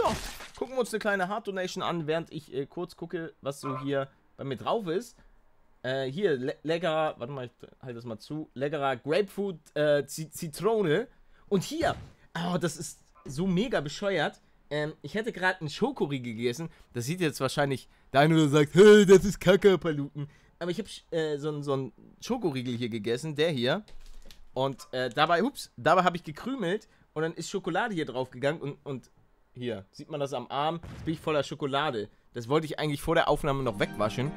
gucken wir uns eine kleine Hard Donation an, während ich kurz gucke, was so hier bei mir drauf ist. Hier, leckerer, warte mal, ich halte das mal zu, leckerer Grapefruit Zitrone. Und hier, oh, das ist so mega bescheuert. Ich hätte gerade einen Schokoriegel gegessen. Das sieht jetzt wahrscheinlich der eine oder sagt, hey, das ist Kacke, Paluten. Aber ich habe so einen Schokoriegel hier gegessen, der hier. Und dabei habe ich gekrümelt und dann ist Schokolade hier drauf gegangen und hier, sieht man das am Arm? Jetzt bin ich voller Schokolade. Das wollte ich eigentlich vor der Aufnahme noch wegwaschen.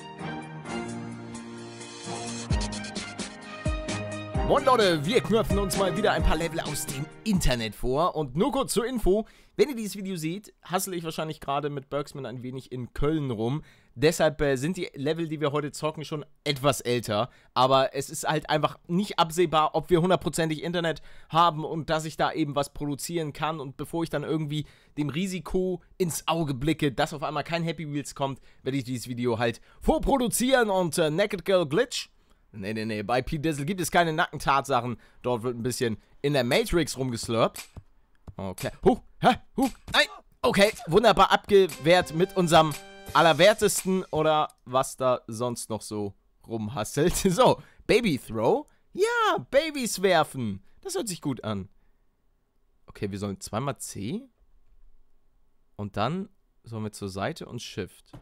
Moin Leute, wir knöpfen uns mal wieder ein paar Level aus dem Internet vor. Und nur kurz zur Info, wenn ihr dieses Video seht, hassle ich wahrscheinlich gerade mit Bergsman ein wenig in Köln rum. Deshalb sind die Level, die wir heute zocken, schon etwas älter. Aber es ist halt einfach nicht absehbar, ob wir hundertprozentig Internet haben und dass ich da eben was produzieren kann. Und bevor ich dann irgendwie dem Risiko ins Auge blicke, dass auf einmal kein Happy Wheels kommt, werde ich dieses Video halt vorproduzieren und Naked Girl Glitch. Nee, bei P-Dizzle gibt es keine Nackentatsachen. Dort wird ein bisschen in der Matrix rumgeslurpt. Okay. Nein. Okay, wunderbar abgewehrt mit unserem Allerwertesten oder was da sonst noch so rumhasselt. So, Baby Throw. Ja, Babys werfen. Das hört sich gut an. Okay, wir sollen zweimal C. Und dann sollen wir zur Seite und Shift.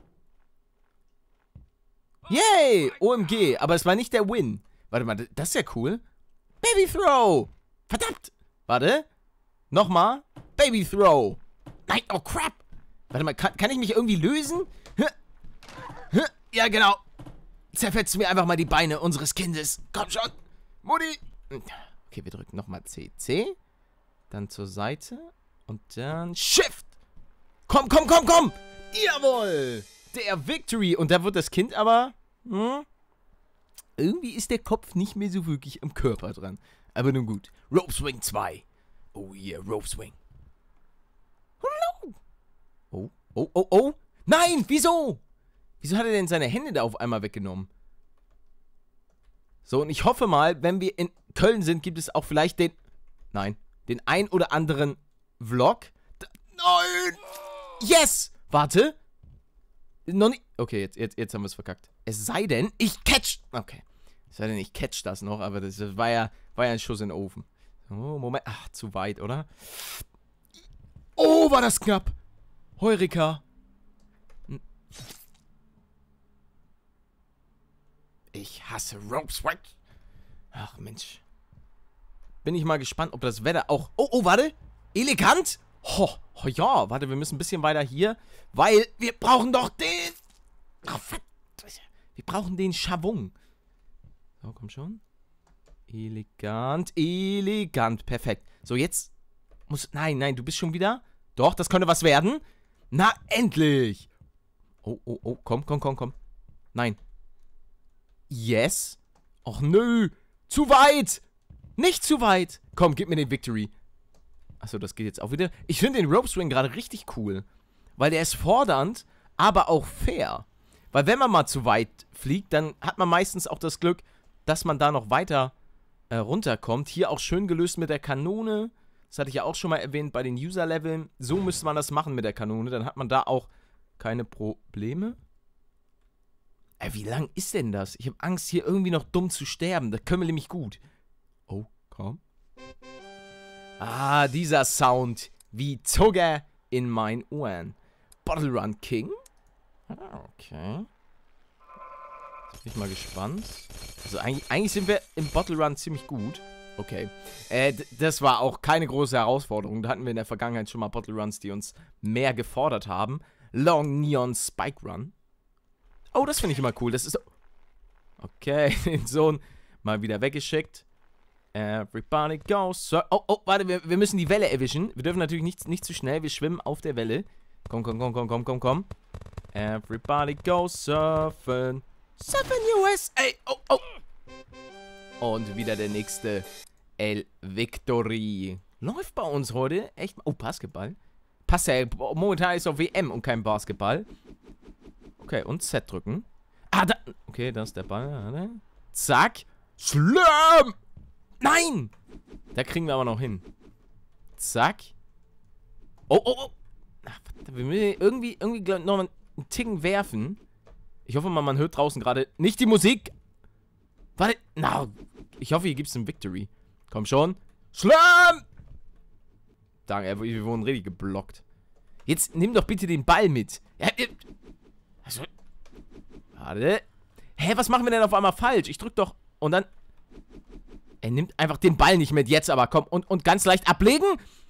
Yay! OMG, aber es war nicht der Win. Warte mal, das ist ja cool. Baby Throw! Verdammt! Warte. Nochmal. Baby Throw! Nein, oh crap! Warte mal, kann ich mich irgendwie lösen? Ja, genau. Zerfetzen wir einfach mal die Beine unseres Kindes. Komm schon. Mutti! Okay, wir drücken nochmal C. Dann zur Seite. Und dann Shift! Komm! Jawohl! Der Victory! Und da wird das Kind aber... Irgendwie ist der Kopf nicht mehr so wirklich am Körper dran. Aber nun gut. Rope Swing 2. Oh yeah, Rope Swing. Oh. Nein, wieso? Wieso hat er denn seine Hände da auf einmal weggenommen? So, und ich hoffe mal, wenn wir in Köln sind, gibt es auch vielleicht den ein oder anderen Vlog. Nein! Yes! Warte. Noch nicht. Okay, jetzt haben wir es verkackt. Es sei denn, ich catch. Okay. Es sei denn, ich catch das noch, aber das war ja ein Schuss in den Ofen. Oh, Moment. Ach, zu weit, oder? Oh, war das knapp. Heureka. Ich hasse Rope Swing. Ach, Mensch. Bin ich mal gespannt, ob das Wetter auch... Oh, warte. Elegant. Oh, ja, warte, wir müssen ein bisschen weiter hier, weil wir brauchen doch den... Oh, wir brauchen den Schwung. So, komm schon. Elegant, perfekt. So, jetzt muss... Nein, du bist schon wieder... Doch, das könnte was werden. Na, endlich. Oh, komm. Nein. Yes. Och, nö. Zu weit. Nicht zu weit. Komm, gib mir den Victory. Achso, das geht jetzt auch wieder. Ich finde den Rope Swing gerade richtig cool. Weil der ist fordernd, aber auch fair. Weil wenn man mal zu weit fliegt, dann hat man meistens auch das Glück, dass man da noch weiter runterkommt. Hier auch schön gelöst mit der Kanone. Das hatte ich ja auch schon mal erwähnt bei den User-Leveln. So müsste man das machen mit der Kanone. Dann hat man da auch keine Probleme. Wie lang ist denn das? Ich habe Angst, hier irgendwie noch dumm zu sterben. Das können wir nämlich gut. Oh, komm. Ah, dieser Sound wie Zucker in meinen Ohren. Bottle Run King. Okay. Jetzt bin ich mal gespannt. Also eigentlich sind wir im Bottle Run ziemlich gut. Okay. Das war auch keine große Herausforderung. Da hatten wir in der Vergangenheit schon mal Bottle Runs, die uns mehr gefordert haben. Long Neon Spike Run. Oh, das finde ich immer cool. Das ist so... Okay, den Sohn mal wieder weggeschickt. Everybody goes. Oh, warte, wir müssen die Welle erwischen. Wir dürfen natürlich nicht zu schnell. Wir schwimmen auf der Welle. Komm. Everybody goes surfen. Surfen USA. Oh. Und wieder der nächste El Victory. Läuft bei uns heute echt... Oh, Basketball. Passt ja, momentan ist auf WM und kein Basketball. Okay, und Z drücken. Ah, da... Okay, da ist der Ball. Zack. Slam! Nein! Da kriegen wir aber noch hin. Zack. Oh. Wir müssen irgendwie noch mal einen Ticken werfen. Ich hoffe mal, man hört draußen gerade nicht die Musik. Warte, na, ich hoffe, hier gibt es ein Victory. Komm schon. Schlam! Danke, wir wurden richtig geblockt. Jetzt nimm doch bitte den Ball mit. Ja, also, warte. Hä, was machen wir denn auf einmal falsch? Ich drück doch und dann... Er nimmt einfach den Ball nicht mit. Jetzt aber, komm. Und ganz leicht ablegen.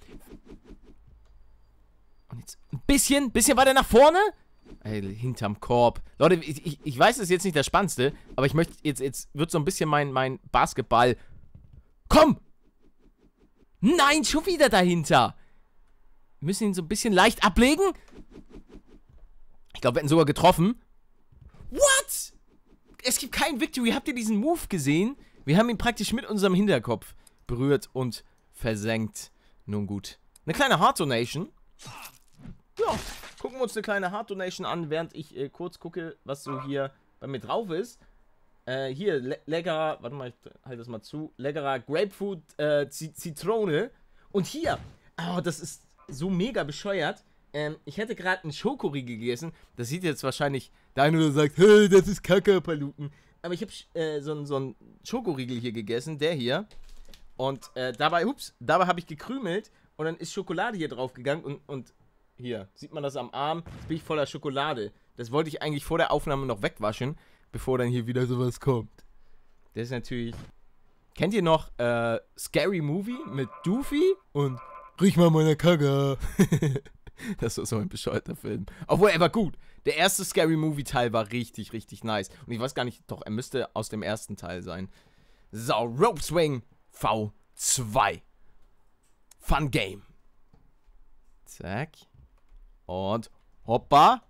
Und jetzt ein bisschen weiter nach vorne. Ey, hinterm Korb. Leute, ich weiß, das ist jetzt nicht das Spannendste, aber ich möchte, jetzt wird so ein bisschen mein Basketball. Komm! Nein, schon wieder dahinter. Wir müssen ihn so ein bisschen leicht ablegen. Ich glaube, wir hätten sogar getroffen. What? Es gibt keinen Victory. Habt ihr diesen Move gesehen? Wir haben ihn praktisch mit unserem Hinterkopf berührt und versenkt. Nun gut. Eine kleine Heart Donation. Ja, gucken wir uns eine kleine Heart Donation an, während ich kurz gucke, was so hier bei mir drauf ist. Hier, leckerer, warte mal, ich halte das mal zu. Leckerer Grapefruit Zitrone. Und hier, oh, das ist so mega bescheuert. Ich hätte gerade einen Schokoriegel gegessen. Das sieht jetzt wahrscheinlich der eine oder sagt, hey, das ist Kacke, Paluten. Aber ich habe so einen Schokoriegel hier gegessen, der hier. Und dabei habe ich gekrümelt und dann ist Schokolade hier drauf gegangen und hier, sieht man das am Arm? Jetzt bin ich voller Schokolade. Das wollte ich eigentlich vor der Aufnahme noch wegwaschen, bevor dann hier wieder sowas kommt. Das ist natürlich... Kennt ihr noch Scary Movie mit Doofy und riech mal meine Kacke? Das war so ein bescheuerter Film. Obwohl, er war gut. Der erste Scary Movie Teil war richtig, richtig nice. Und ich weiß gar nicht, doch, er müsste aus dem ersten Teil sein. So, Rope Swing V2. Fun Game. Zack. Und hoppa.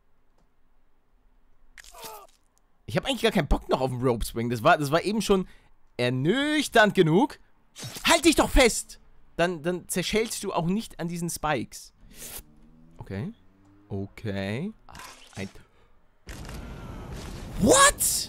Ich habe eigentlich gar keinen Bock noch auf den Rope Swing. Das war eben schon ernüchternd genug. Halt dich doch fest! Dann zerschellst du auch nicht an diesen Spikes. Okay. Okay. What?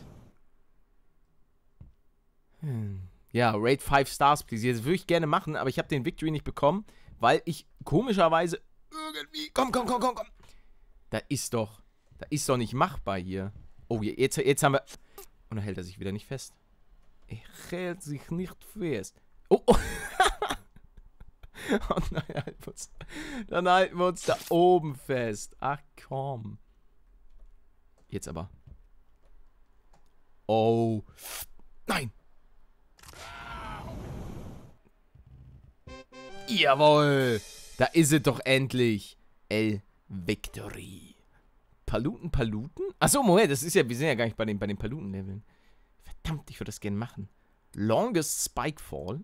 Ja, Rate 5 Stars, please. Das würde ich gerne machen, aber ich habe den Victory nicht bekommen, weil ich komischerweise irgendwie... Komm. Da ist doch nicht machbar hier. Oh, jetzt haben wir... Und dann hält er sich wieder nicht fest. Er hält sich nicht fest. Oh. Oh nein, dann halten wir uns da oben fest. Ach komm. Jetzt aber. Oh. Nein. Jawohl. Da ist es doch endlich. El Victory. Paluten? Achso, Moment, das ist ja, wir sind ja gar nicht bei den Paluten-Leveln. Verdammt, ich würde das gerne machen. Longest Spike Fall.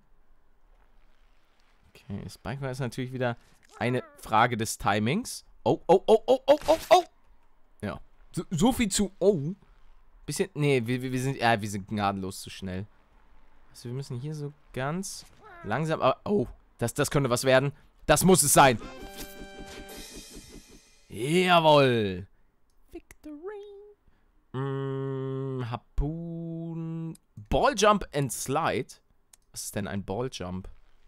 Okay, Spike ist natürlich wieder eine Frage des Timings. Oh. Ja. So viel zu... Oh. Bisschen... Nee, wir sind gnadenlos zu schnell. Also wir müssen hier so ganz langsam... Aber, oh, das könnte was werden. Das muss es sein. Jawohl. Victory. Harpoon. Balljump and Slide. Was ist denn ein Balljump?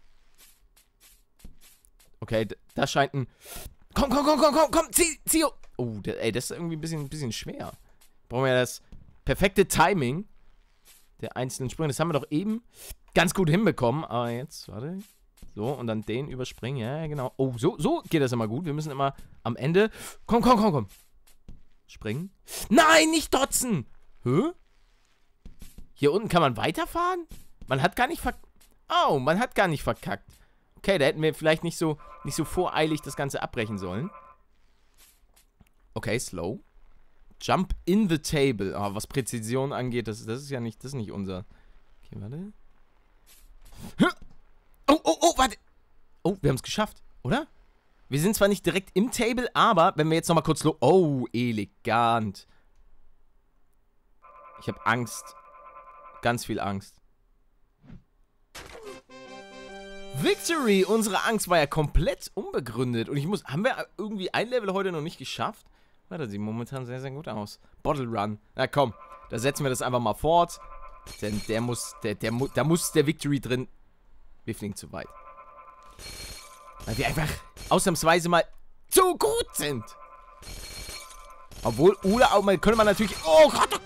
Okay, das scheint ein... Komm, zieh! Oh, ey, das ist irgendwie ein bisschen schwer. Brauchen wir ja das perfekte Timing der einzelnen Sprünge. Das haben wir doch eben ganz gut hinbekommen. Aber jetzt, warte. So, und dann den überspringen. Ja, genau. Oh, so geht das immer gut. Wir müssen immer am Ende... Komm. Springen. Nein, nicht dotzen! Hä? Hier unten kann man weiterfahren? Man hat gar nicht verkackt. Okay, da hätten wir vielleicht nicht so voreilig das Ganze abbrechen sollen. Okay, slow. Jump in the table. Oh, was Präzision angeht, das ist ja nicht, das ist nicht unser. Okay, warte. Oh, warte. Oh, wir haben es geschafft, oder? Wir sind zwar nicht direkt im Table, aber wenn wir jetzt nochmal kurz oh, elegant. Ich habe Angst. Ganz viel Angst. Victory! Unsere Angst war ja komplett unbegründet. Und haben wir irgendwie ein Level heute noch nicht geschafft? Ja, das sieht momentan sehr, sehr gut aus. Bottle Run. Na komm, da setzen wir das einfach mal fort. Denn da muss der Victory drin. Wir fliegen zu weit. Weil wir einfach ausnahmsweise mal zu gut sind. Obwohl, oder auch mal, könnte man natürlich... Oh Gott!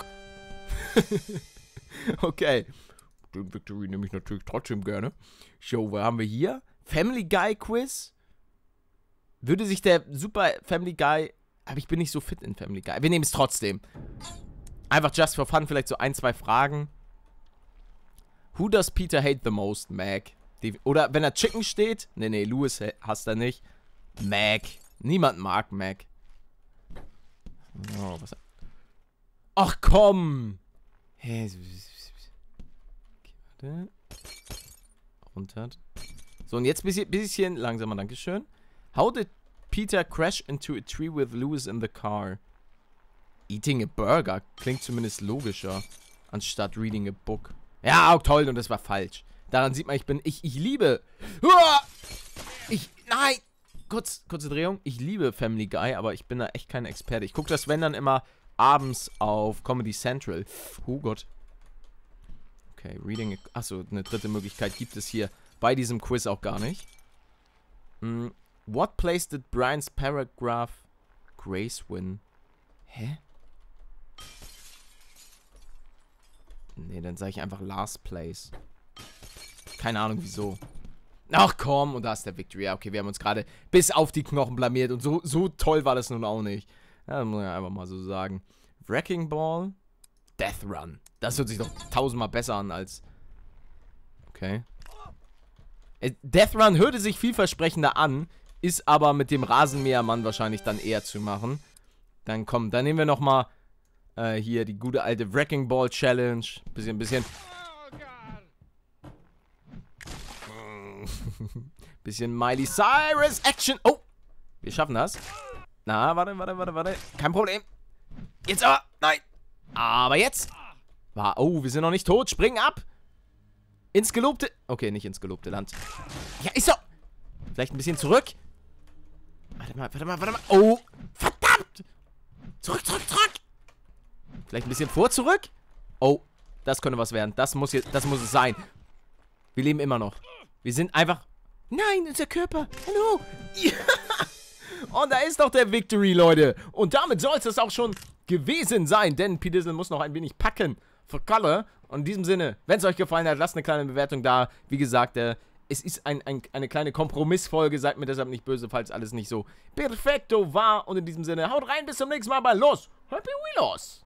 Okay. Den Victory nehme ich natürlich trotzdem gerne. So, was haben wir hier? Family Guy Quiz. Würde sich der Super Family Guy... Aber ich bin nicht so fit in Family Guy. Wir nehmen es trotzdem. Einfach just for fun, vielleicht so 1, 2 Fragen. Who does Peter hate the most? Meg. Oder wenn da Chicken steht... Nee, Louis hasst er nicht. Meg. Niemand mag Meg. Oh, was... Ach komm! Okay, warte. Runter. So, und jetzt bisschen langsamer, dankeschön. How did Peter crash into a tree with Louis in the car? Eating a burger klingt zumindest logischer, anstatt reading a book. Ja, auch toll, und das war falsch. Daran sieht man, ich liebe... Nein! Kurze Drehung. Ich liebe Family Guy, aber ich bin da echt kein Experte. Ich gucke das, wenn dann immer abends auf Comedy Central. Oh Gott. Okay, reading... Achso, eine dritte Möglichkeit gibt es hier bei diesem Quiz auch gar nicht. What place did Brian's paragraph Grace win? Hä? Nee, dann sage ich einfach last place. Keine Ahnung, wieso. Ach komm, und da ist der Victory. Ja, okay, wir haben uns gerade bis auf die Knochen blamiert. Und so toll war das nun auch nicht. Ja, das muss ich einfach mal so sagen. Wrecking Ball. Death Run. Das hört sich doch 1000-mal besser an als... Okay. Death Run hörte sich vielversprechender an. Ist aber mit dem Rasenmähermann wahrscheinlich dann eher zu machen. Dann komm, dann nehmen wir nochmal hier die gute alte Wrecking Ball Challenge. Bisschen. Bisschen Miley Cyrus Action. Oh, wir schaffen das. Na, warte. Kein Problem. Jetzt aber. Nein. Aber jetzt. Oh, wir sind noch nicht tot. Springen ab. Ins gelobte... Okay, nicht ins gelobte Land. Ja, ist so. Vielleicht ein bisschen zurück. Warte mal. Oh, verdammt. Zurück. Vielleicht ein bisschen zurück. Oh, das könnte was werden. Das muss es sein. Wir leben immer noch. Wir sind einfach... Nein, unser Körper. Hallo. Ja. Und da ist doch der Victory, Leute. Und damit soll es das auch schon gewesen sein. Denn P. Dizzle muss noch ein wenig packen für Kalle. Und in diesem Sinne, wenn es euch gefallen hat, lasst eine kleine Bewertung da. Wie gesagt, es ist eine kleine Kompromissfolge. Seid mir deshalb nicht böse, falls alles nicht so perfekto war. Und in diesem Sinne, haut rein, bis zum nächsten Mal bei Los Happy Wheelos.